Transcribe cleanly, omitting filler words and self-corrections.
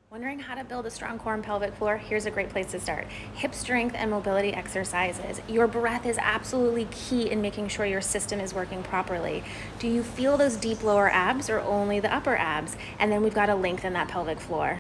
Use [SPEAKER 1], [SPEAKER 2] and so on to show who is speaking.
[SPEAKER 1] Wondering how to build a strong core and pelvic floor? Here's a great place to start. Hip strength and mobility exercises. Your breath is absolutely key in making sure your system is working properly. Do you feel those deep lower abs or only the upper abs? And then we've got to lengthen that pelvic floor.